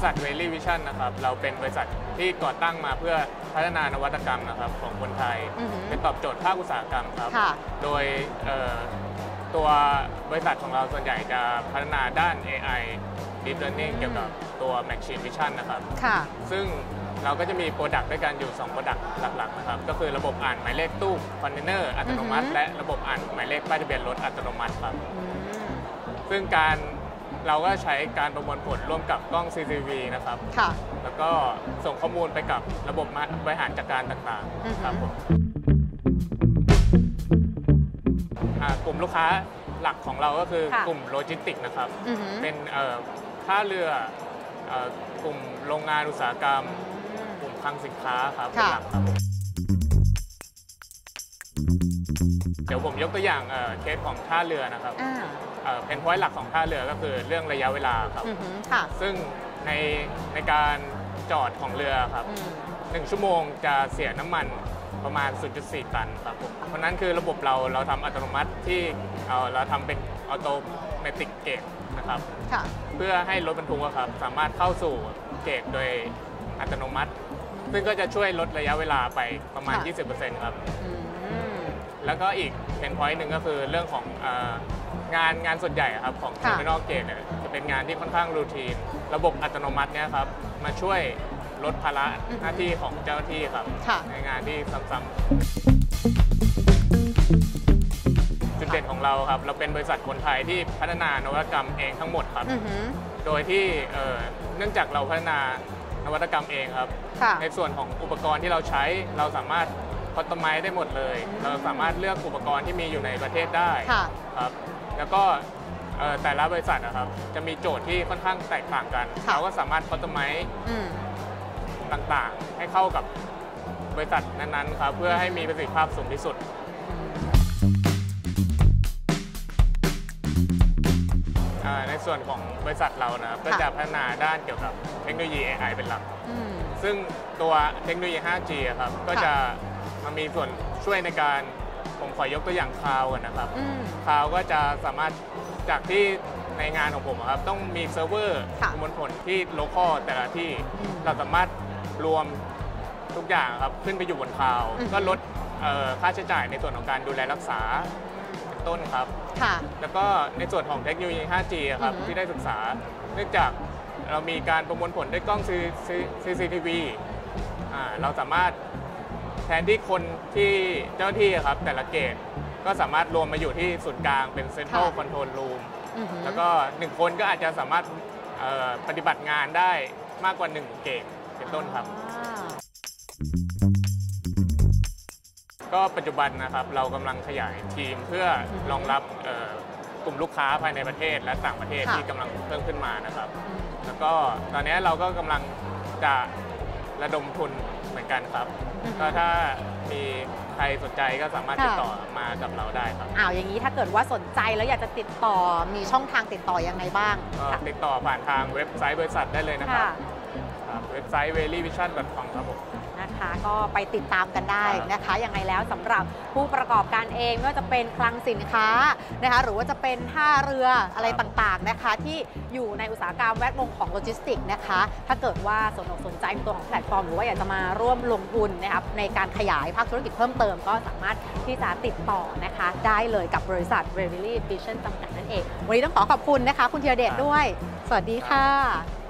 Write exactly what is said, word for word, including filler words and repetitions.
ษัท Very Vision นะครับเราเป็นบริษัทที่ก่อตั้งมาเพื่อพัฒนานวัตกรรมนะครับของคนไทยเป็นตอบโจทย์ภาคอุตสาหกรรมครับโดยตัวบริษัทของเราส่วนใหญ่จะพัฒนาด้าน เอ ไอ Deep Learning เกี่ยวกับตัว Machine Vision นะครับซึ่งเราก็จะมีโปรดักต์ด้วยกันอยู่สองโปรดักต์หลักๆนะครับก็คือระบบอ่านหมายเลขตู้คอนเทนเนอร์อัตโนมัติและระบบอ่านหมายเลขป้ายทะเบียนรถอัตโนมัติครับซึ่งการเราก็ใช้การประมวลผลร่วมกับกล้อง ซี ซี ที วี นะครับแล้วก็ส่งข้อมูลไปกับระบบบริหารจัดการต่างๆครับผมกลุ่มลูกค้าหลักของเราก็คือกลุ่มโลจิสติกส์นะครับเป็นท่าเรือกลุ่มโรงงานอุตสาหกรรมกลุ่มคลังสินค้าครับเป็นหลักครับเดี๋ยวผมยกตัวอย่างเคสของท่าเรือนะครับเป็นพอยต์หลักของท่าเรือก็คือเรื่องระยะเวลาครับซึ่งในในการจอดของเรือครับหนึ่งชั่วโมงจะเสียน้ำมันประมาณ ศูนย์จุดสี่ ตันครับผมเพราะนั้นคือระบบเราเราทำอัตโนมัติที่เราทำเป็นออโตเมติกเกจนะครับเพื่อให้รถบรรทุกครับสามารถเข้าสู่เกจโดยอัตโนมัติซึ่งก็จะช่วยลดระยะเวลาไปประมาณ ยี่สิบเปอร์เซ็นต์ ครับแล้วก็อีกเพนพอยต์หนึ่งก็คือเรื่องของงานงานส่วนใหญ่ครับของ Terminal Gate เนี่ยจะเป็นงานที่ค่อนข้างรูทีนระบบอัตโนมัติเนี่ยครับมาช่วยลดภาระหน้าที่ของเจ้าหน้าที่ครับในงานที่ซ้ำๆจุดเด่นของเราครับเราเป็นบริษัทคนไทยที่พัฒนานวัตกรรมเองทั้งหมดครับโดยที่เนื่องจากเราพัฒนานวัตกรรมเองครับในส่วนของอุปกรณ์ที่เราใช้เราสามารถคอสตอมไมซ์ได้หมดเลยเราสามารถเลือกอุปกรณ์ที่มีอยู่ในประเทศได้ครับแล้วก็แต่ละบริษัทนะครับจะมีโจทย์ที่ค่อนข้างแตกต่างกันเราก็สามารถคอสตอมไมซ์ต่างๆให้เข้ากับบริษัทนั้นๆครับเพื่อให้มีประสิทธิภาพสูงที่สุดในส่วนของบริษัทเรานะครับก็จะพัฒนาด้านเกี่ยวกับเทคโนโลยี เอ ไอ เป็นหลักซึ่งตัวเทคโนโลยี ไฟว์จี ครับก็จะมามีส่วนช่วยในการผมขอยกตัวอย่างคลาวด์กันนะครับคลาวด์ก็จะสามารถจากที่ในงานของผมครับต้องมีเซิร์ฟเวอร์ประมวลผลที่โลคอลแต่ละที่เราสามารถรวมทุกอย่างครับขึ้นไปอยู่บนคลาวด์ก็ลดค่าใช้จ่ายในส่วนของการดูแลรักษาเป็นต้นครับแล้วก็ในส่วนของเทคโนโลยี ไฟว์จี ครับที่ได้ศึกษาเนื่องจากเรามีการประมวลผลด้วยกล้อง ซี ซี ที วี เราสามารถแทนที่คนที่เจ้าหน้าที่ครับแต่ละเกตก็สามารถรวมมาอยู่ที่ศูนย์กลางเป็น Central Control Room แล้วก็หนึ่งคนก็อาจจะสามารถปฏิบัติงานได้มากกว่าหนึ่งเกตเป็นต้นครับก็ปัจจุบันนะครับเรากำลังขยายทีมเพื่อรองรับกลุ่มลูกค้าภายในประเทศและต่างประเทศที่กำลังเพิ่มขึ้นมานะครับแล้วก็ตอนนี้เราก็กำลังจะระดมทุนเหมือนกันครับก็ถ้ามีใครสนใจก็สามารถติดต่อมากับเราได้ครับอ้าวอย่างนี้ถ้าเกิดว่าสนใจแล้วอยากจะติดต่อมีช่องทางติดต่อยังไงบ้างติดต่อผ่านทางเว็บไซต์บริษัทได้เลยนะครับเว็บไซต์ very vision dot com ครับผมนะคะก็ไปติดตามกันได้นะคะยังไงแล้วสำหรับผู้ประกอบการเองไม่ว่าจะเป็นคลังสินค้านะคะหรือว่าจะเป็นท่าเรืออะไรต่างๆนะคะที่อยู่ในอุตสาหกรรมแวดวงของโลจิสติกส์นะคะถ้าเกิดว่าสนอกสนใจในตัวของแพลตฟอร์มหรือว่าอยากจะมาร่วมลงทุนนะครับในการขยายภาคธุรกิจเพิ่มเติมก็สามารถที่จะติดต่อนะคะได้เลยกับบริษัท Very Vision จำกัดนั่นเองวันนี้ต้องขอขอบคุณนะคะคุณธีรเดชด้วยสวัสดีค่ะ